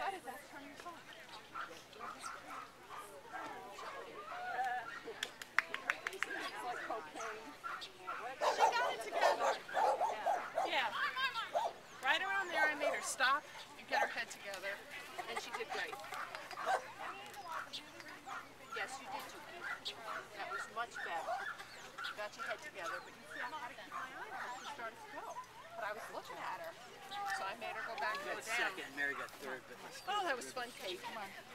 got it. That's turn your song. It's like cocaine. She got it together. Yeah. Right around there, I made her stop and get her head together, and she did great. Yes, you did too. That was much better. You got your head together, but you see, I had to keep my eye on her. She started to go. But I was looking at her, so I made her go back and go down. Second, Mary got third. But oh, that was fun, Kate. Come on.